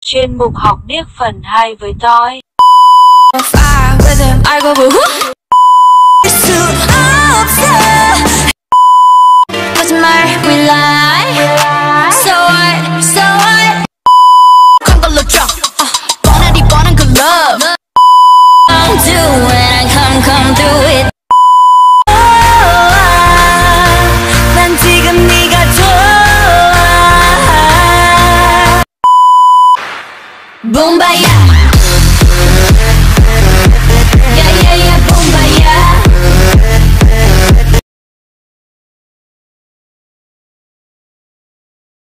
Chuyên mục học điếc phần 2 với tôi. 거짓말 we lie